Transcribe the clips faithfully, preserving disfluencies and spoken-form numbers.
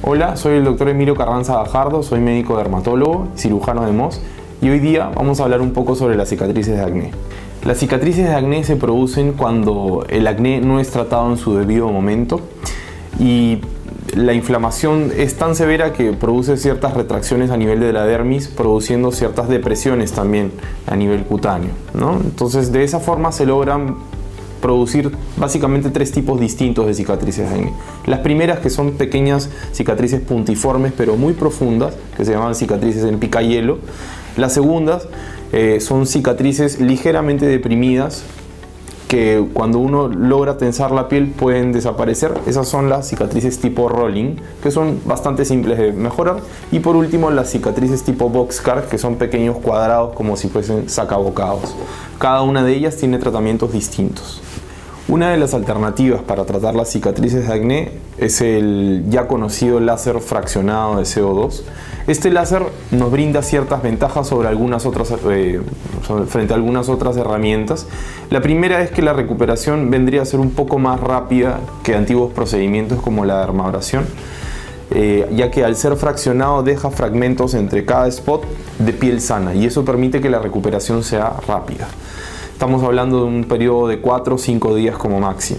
Hola, soy el doctor Emilio Carranza Gajardo, soy médico dermatólogo, cirujano de M O S y hoy día vamos a hablar un poco sobre las cicatrices de acné. Las cicatrices de acné se producen cuando el acné no es tratado en su debido momento y la inflamación es tan severa que produce ciertas retracciones a nivel de la dermis, produciendo ciertas depresiones también a nivel cutáneo, ¿no? Entonces, de esa forma se logran producir básicamente tres tipos distintos de cicatrices de acné. Las primeras, que son pequeñas cicatrices puntiformes pero muy profundas, que se llaman cicatrices en picahielo. Las segundas eh, son cicatrices ligeramente deprimidas, que cuando uno logra tensar la piel pueden desaparecer. Esas son las cicatrices tipo rolling, que son bastante simples de mejorar. Y por último, las cicatrices tipo boxcar, que son pequeños cuadrados como si fuesen sacabocados. Cada una de ellas tiene tratamientos distintos. Una de las alternativas para tratar las cicatrices de acné es el ya conocido láser fraccionado de C O dos. Este láser nos brinda ciertas ventajas sobre algunas otras, eh, frente a algunas otras herramientas. La primera es que la recuperación vendría a ser un poco más rápida que antiguos procedimientos como la dermabrasión, eh, ya que al ser fraccionado deja fragmentos entre cada spot de piel sana y eso permite que la recuperación sea rápida. Estamos hablando de un periodo de cuatro o cinco días como máximo.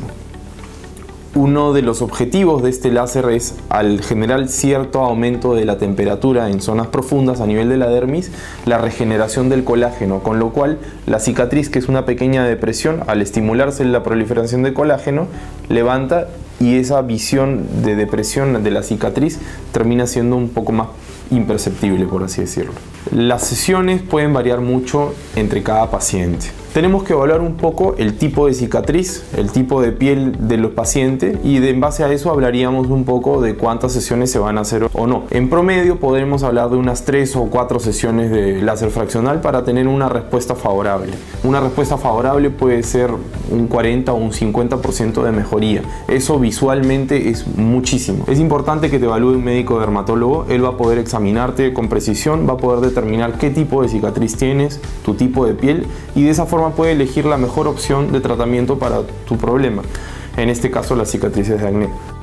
Uno de los objetivos de este láser es, al generar cierto aumento de la temperatura en zonas profundas a nivel de la dermis, la regeneración del colágeno, con lo cual la cicatriz, que es una pequeña depresión, al estimularse la proliferación de colágeno, levanta y esa visión de depresión de la cicatriz termina siendo un poco más imperceptible, por así decirlo. Las sesiones pueden variar mucho entre cada paciente. Tenemos que evaluar un poco el tipo de cicatriz, el tipo de piel del paciente y de, en base a eso hablaríamos un poco de cuántas sesiones se van a hacer o no. En promedio podremos hablar de unas tres o cuatro sesiones de láser fraccional para tener una respuesta favorable. Una respuesta favorable puede ser un cuarenta o un cincuenta por ciento de mejoría. Eso visualmente es muchísimo. Es importante que te evalúe un médico dermatólogo. Él va a poder examinarte con precisión, va a poder determinar qué tipo de cicatriz tienes, tu tipo de piel, y de esa forma puede elegir la mejor opción de tratamiento para tu problema, en este caso las cicatrices de acné.